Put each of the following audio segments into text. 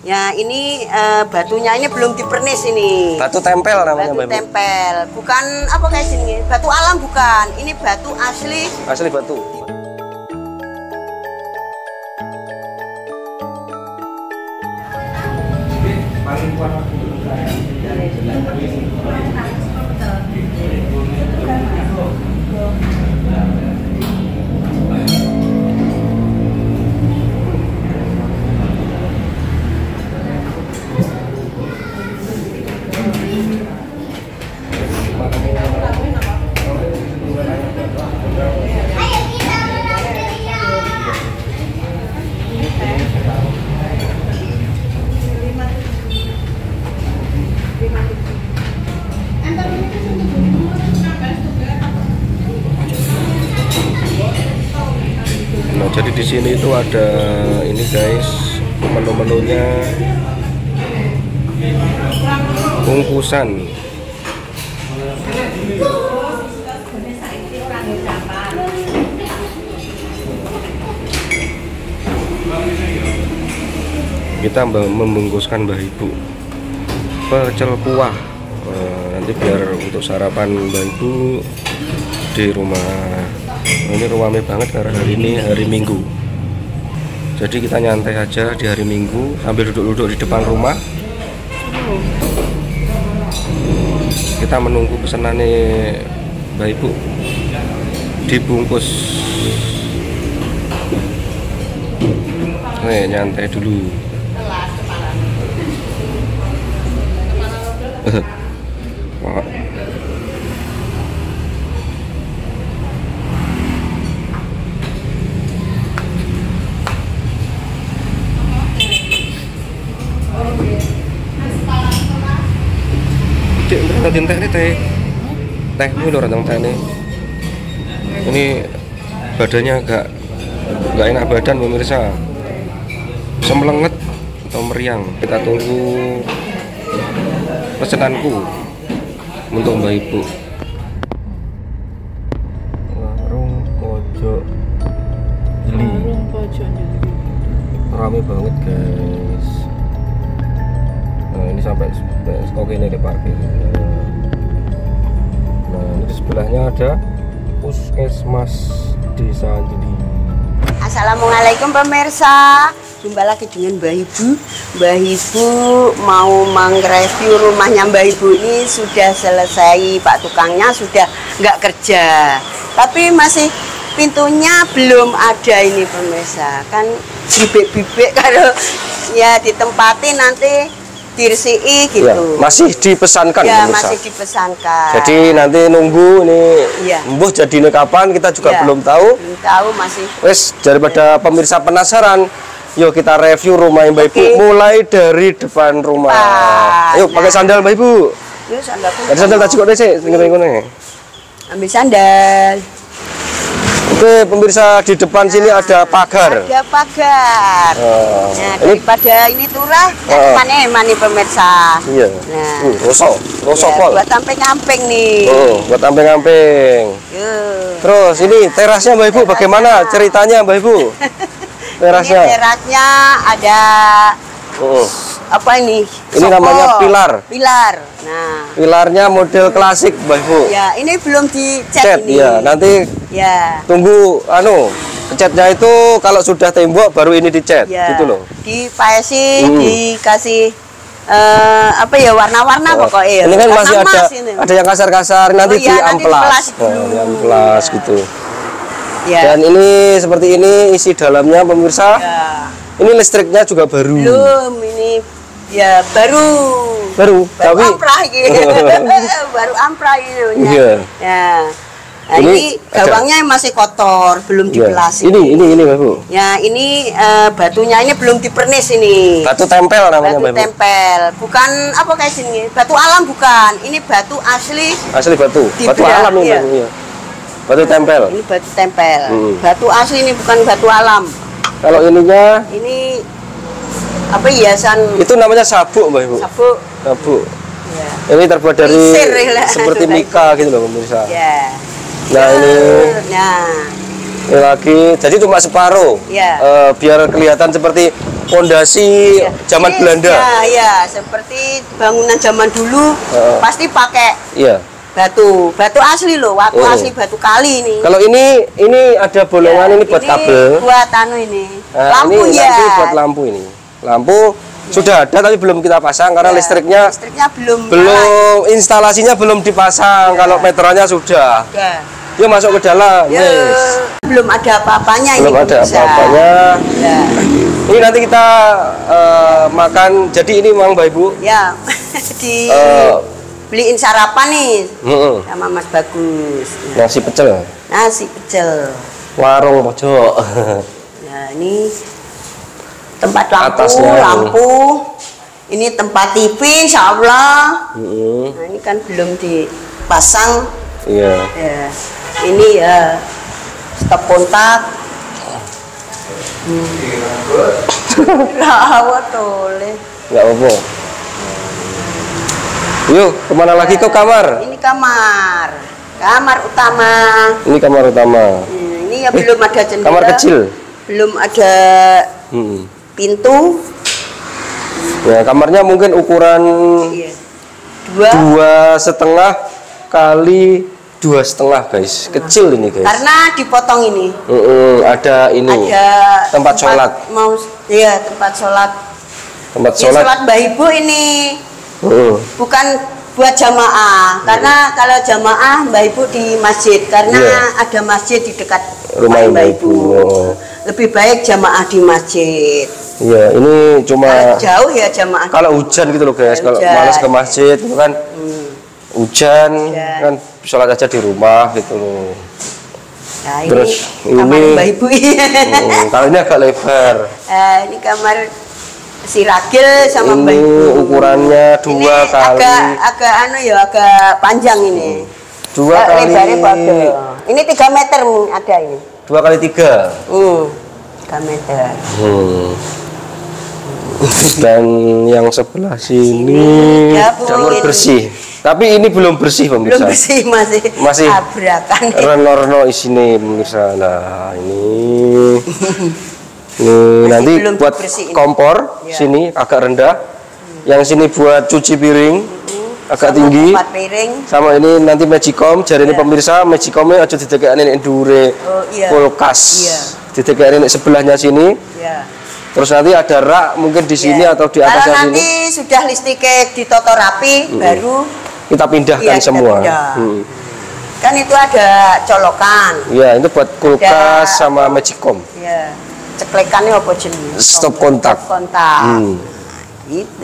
Ya, ini batunya ini belum dipernis ini. Batu tempel namanya, batu tempel. Bukan apa kayak sini. Batu alam bukan. Ini batu asli. Asli batu. Nah, jadi di sini itu ada ini guys, menu-menunya bungkusan. Kita membungkuskan Mbah Ibu pecel kuah. Nanti biar untuk sarapan Mbah Ibu di rumah. Ini rame banget karena hari ini hari Minggu. Jadi kita nyantai aja di hari Minggu sambil duduk-duduk di depan rumah. Kita menunggu pesanannya Mbah Ibu dibungkus. Nih, nyantai dulu. Cik, nanti teh nih teh ini loh rantang teh nih. Ini badannya agak nggak enak badan pemirsa, semelenget atau meriang. Kita tunggu pesananku untuk Mbah Ibu. Warung pojok jeli. Rame banget guys. Nah, ini sampai kok ini di parkir. Nah, ini di sebelahnya ada Puskesmas Desa Jeli. Assalamualaikum pemirsa. Jumpa lagi dengan Mbah Ibu. Mbah Ibu mau mengreview rumahnya Mbah Ibu ini sudah selesai. Pak tukangnya sudah nggak kerja, tapi masih pintunya belum ada ini pemirsa. Kan bibik-bibik kalau ya ditempati nanti dirsii gitu. Ya, masih dipesankan ya, pemirsa. masih dipesankan. Jadi nanti nunggu nih ya. Embuh jadinya kapan kita juga ya, belum tahu. Belum tahu masih. Wes daripada pemirsa penasaran, yuk kita review rumah Mbah Ibu mulai dari depan rumah. Yuk pakai sandal Mbah Ibu. Yuk sandal. Ada sandal tak cukup deh sih, nih. Ambil sandal. Oke pemirsa, di depan sini ada pagar. Ada pagar. Nah, daripada ini turah, mana pemirsa. Iya. Nah, rosok ya, pol. buat amping-amping nih. Oh, buat amping-amping. Terus ini terasnya Mbah Ibu bagaimana ceritanya Mbah Ibu? Terasnya. Ini terasnya ada apa ini? Ini namanya pilar. Pilar. Nah, pilarnya model klasik Mbah Ibu. Ya, ini belum dicat ini. Ya, nanti ya. Tunggu catnya itu kalau sudah tembok baru ini dicat ya. gitu loh. Dipasi, dikasih apa ya warna-warna pokoknya. Ini kan masih ada yang kasar-kasar nanti diamplas. Diamplas gitu. Ya. Dan ini seperti ini isi dalamnya pemirsa. Ya. Ini listriknya juga baru. Belum, ini ya baru amprah gitu. Baru amprah gitu. Iya. Ya. Nah, ini gawangnya masih kotor, belum dipelasi. Ini Mbak Bu. Ya, ini batunya ini belum dipernis ini. Batu tempel namanya Mbak Bu. Batu tempel. Bukan apa kayak sini. Batu alam bukan. Ini batu asli. Asli batu. Batu alam ini. Iya. Batu tempel. Ini batu tempel. Batu asli ini bukan batu alam. Kalau ininya ini apa hiasan? Itu namanya sabuk Mbak Ibu. Sabuk. Ya. Ini terbuat dari seperti mika gitu loh pemirsa. Ya. Nah ini lagi, jadi cuma separuh. Ya. Biar kelihatan seperti pondasi zaman Belanda. Ya, seperti bangunan zaman dulu pasti pakai batu asli loh, waktu asli batu kali ini. Kalau ini ada bolongan ini buat kabel. Buat ini. Nah, lampu ini nanti buat lampu ini. Lampu sudah ada tapi belum kita pasang karena listriknya belum instalasinya belum dipasang. Kalau meterannya sudah. Yuk masuk ke dalam. Belum ada apa-apanya ini. Belum ada apa-apanya. Ini nanti kita makan. Jadi ini memang Mbak Ibu. Ya. Beliin sarapan nih sama Mas Bagus. Nasi pecel. Nasi pecel. Warung pojok. Nah ini tempat lampu. Ini tempat TV, insya Allah. Nah ini kan belum dipasang. Iya. Ya. Ini ya stop kontak. Rawat tole. Nggak apa-apa. Yuk, kemana lagi ke kamar? Ini kamar utama. Ini kamar utama. Ini ya belum ada jendela. Kamar kecil. Belum ada pintu. Ya, kamarnya mungkin ukuran 2,5 kali 2,5 guys. Kecil ini guys. Karena dipotong ini. Ada ini. Ada tempat sholat. Tempat sholat. Tempat sholat. Sholat Mbah Ibu ini. Bukan buat jamaah, karena kalau jamaah Mbah Ibu di masjid, karena ada masjid di dekat rumah Mbah Ibu. Lebih baik jamaah di masjid. Iya, ini cuma jauh ya jamaah. Kalau hujan gitu loh guys, kalau malas ke masjid itu kan hujan kan sholat aja di rumah gitu loh. Nah, terus ini kamar Mbah Ibu. Kalau ini agak lebar. Ini kamar si Ragil sama Mbak Ibu. Ukurannya 2 kali. Agak panjang ini. 2 kali. Ini 3 meter ada ini. 2 kali 3. 3 meter. Dan yang sebelah sini dapur bersih. Tapi ini belum bersih pemirsa. Belum bersih, masih abrakan. Renorno isine pemirsa. Nah ini. Nanti buat kompor sini agak rendah, yang sini buat cuci piring agak tinggi, sama ini nanti magicom. Jadi ini pemirsa, magicomnya aja didekatkan ini dure kulkas, didekatkan ini sebelahnya sini. Terus nanti ada rak mungkin di sini atau di atasnya sini. Kalau nanti sudah listriknya ditoto rapi, baru kita pindahkan semua. Kan itu ada colokan. Iya, itu buat kulkas sama magicom. Ceklekannya apa jenis? Stop kontak. Gitu.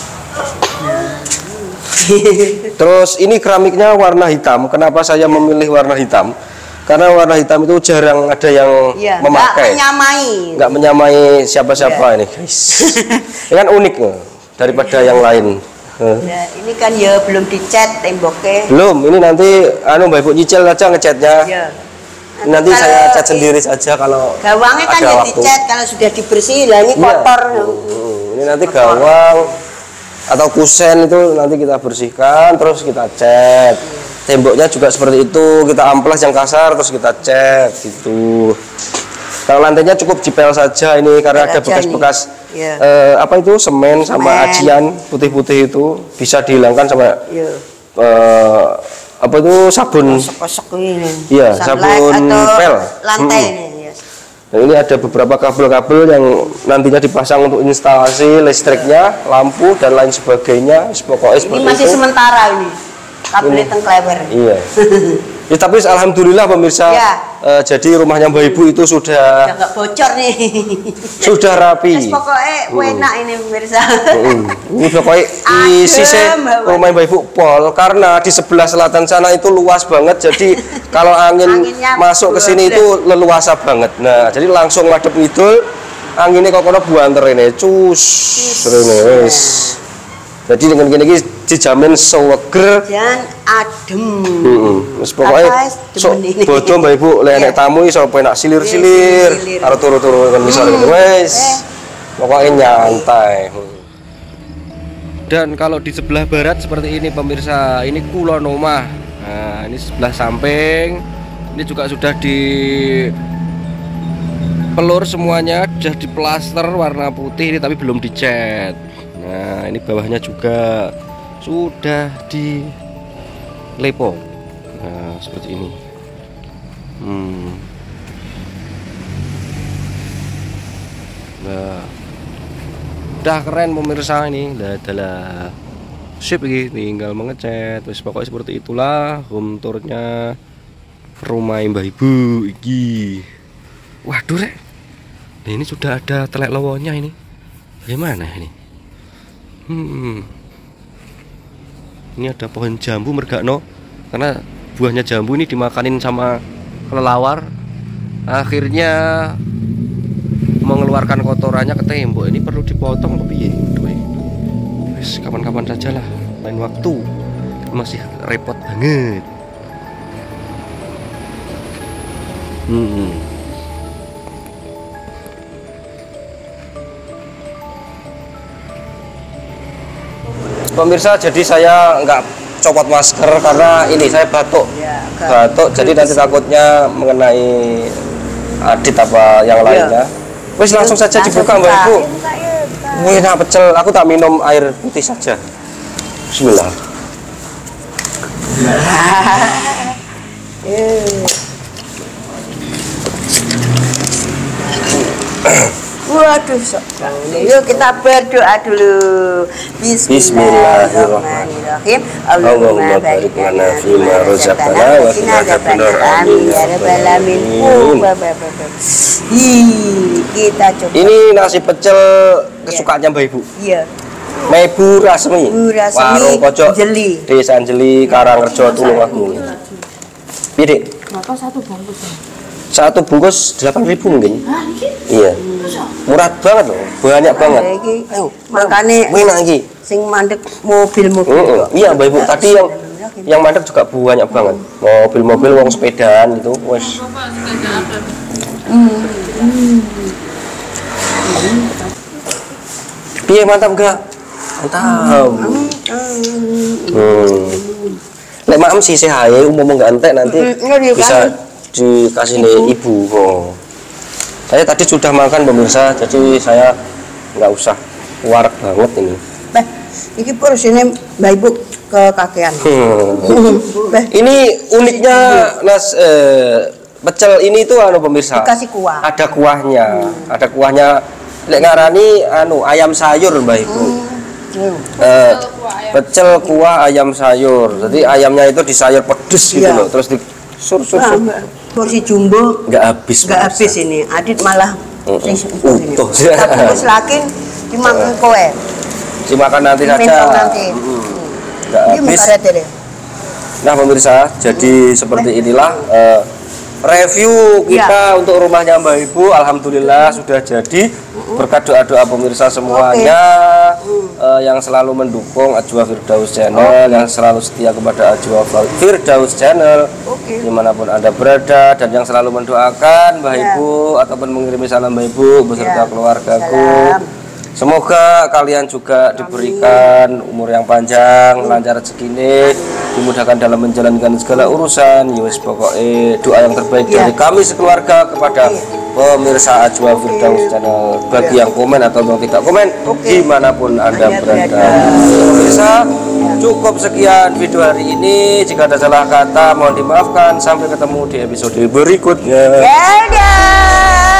Terus ini keramiknya warna hitam. Kenapa saya memilih warna hitam? Karena warna hitam itu jarang ada yang memakai. Nggak menyamai siapa-siapa ini guys. Ini kan unik daripada yang lain. Ya, ini kan ya belum dicat temboknya. Belum. Ini nanti Mbak Ibu nyicil aja ngecatnya. Nanti saya cat sendiri saja kalau gawangnya kan ya dicat kalau sudah dibersih. Lah ini kotor. Ini nanti gawang atau kusen itu nanti kita bersihkan terus kita cat. Temboknya juga seperti itu, kita amplas yang kasar terus kita cat gitu. Kalau lantainya cukup dipel saja ini karena ada bekas-bekas apa itu semen sama ajian putih-putih itu bisa dihilangkan sama apa itu sabun ini. Iya, sabun pel. Lantai ini. Nah, ini ada beberapa kabel-kabel yang nantinya dipasang untuk instalasi listriknya, lampu dan lain sebagainya. Pokoknya ini masih itu. Sementara ini. Kabel tengkleber. Iya. Ya, tapi alhamdulillah pemirsa, jadi rumahnya Mbak Ibu itu sudah nggak bocor nih. Sudah rapi. Pokoknya enak ini pemirsa. Ini pokoknya isi rumah Mbak Ibu pol karena di sebelah selatan sana itu luas banget. Jadi kalau anginnya masuk ke sini itu leluasa banget. Nah, jadi langsung ngadep ngidul, anginnya kok kono buanter ini, cus. Rene wis. Jadi dengan gini dijamin seger dan adem. Wis pokoke bodo Mbak Ibu lek nek tamu iso penak silir-silir karo turu-turu kan bisa ngene wis. Pokoke nyantai. Dan kalau di sebelah barat seperti ini pemirsa, ini kulon omah. Nah, ini sebelah samping. Ini juga sudah pelur semuanya sudah diplaster warna putih ini, tapi belum dicat. Nah ini bawahnya juga sudah dilepo. Nah seperti ini. Nah udah keren pemirsa ini. Adalah sip ini, tinggal mengecat. Terus pokoknya seperti itulah home tournya rumah Mbah Ibu iki. Waduh rek, nah, ini sudah ada telek lowonnya ini. Bagaimana ini? Ini ada pohon jambu mergakno, karena buahnya jambu ini dimakanin sama kelelawar, akhirnya mengeluarkan kotorannya ke tembok. Ini perlu dipotong tapi ya wis kapan-kapan saja lah, lain waktu, masih repot banget. Pemirsa, jadi saya nggak copot masker karena ini saya batuk, jadi nanti takutnya mengenai Adit apa yang lainnya. Wis langsung saja dibuka Mbak Ibu. Wih, nah pecel, aku tak minum air putih saja. Bismillah. Waduh, yuk kita berdoa dulu. Bismillahirrahmanirrahim. Allahumma barik lana fima razaqtana wa qina adzabannar. Amin ya rabbal alamin. Kita coba. Ini nasi pecel kesukaannya Mbak Ibu. Iya. Ibu Rasmi. Warung pojok Jeli. Desa Jeli, Karangrejo, Tulungagung. Piye, Maka satu bungkus. Satu bungkus 8.000 mungkin. Iya. Murah banget loh, banyak banget. Makanya enak iki. Sing mandek mobil-mobil. Iya Mbak Ibu, tadi yang mandek juga banyak banget. Mobil-mobil, wong sepedaan itu, wes. Piye, mantap enggak? Mantap. Lek maem sih sehaye umum enggak entek nanti bisa dikasih nih ibu. Saya tadi sudah makan pemirsa, jadi saya nggak usah warak banget ini. Ini porsinya Mbak Ibu kekakean. Ini uniknya pecel ini tuh pemirsa. Dikasih kuah. Ada kuahnya, ada kuahnya. Lek ngarani ayam sayur Mbak Ibu. Pecel kuah ayam sayur. Jadi ayamnya itu disayur pedes gitu loh, terus sur. Porsi jumbo nggak habis ini. Adit malah utuh. Terus lagi dimakan kowe. Dimakan nanti saja. Nggak habis. Nah pemirsa, jadi seperti inilah review kita untuk rumahnya Mbak Ibu. Alhamdulillah sudah jadi. Berkat doa-doa pemirsa semuanya yang selalu mendukung Ajwa Firdaus Channel, yang selalu setia kepada Ajwa Firdaus Channel, dimanapun Anda berada, dan yang selalu mendoakan Mbak Ibu ataupun mengirimi salam Mbak Ibu beserta keluargaku. Semoga kalian juga diberikan umur yang panjang, lancar rezeki, dimudahkan dalam menjalankan segala urusan. Yowes pokoknya doa yang terbaik dari kami sekeluarga kepada pemirsa Ajwa Firdaus Channel. Bagi yang komen atau yang tidak komen, dimanapun Anda berada. Pemirsa, cukup sekian video hari ini. Jika ada salah kata mohon dimaafkan. Sampai ketemu di episode berikutnya. Dadah.